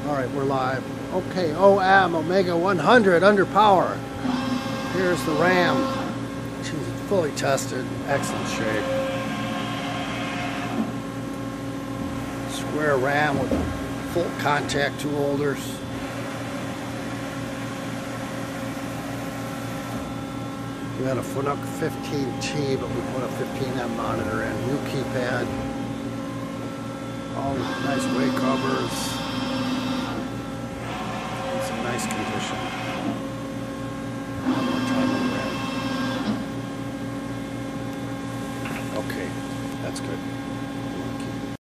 Alright, we're live. Okay, OM Omega 100 under power. Here's the RAM. She's fully tested, excellent shape. Square RAM with full contact tool holders. We had a Fanuc 15T, but we put a 15M monitor in. New keypad. All nice weight covers. It's in nice condition. One more time on the RAM. Okay, that's good.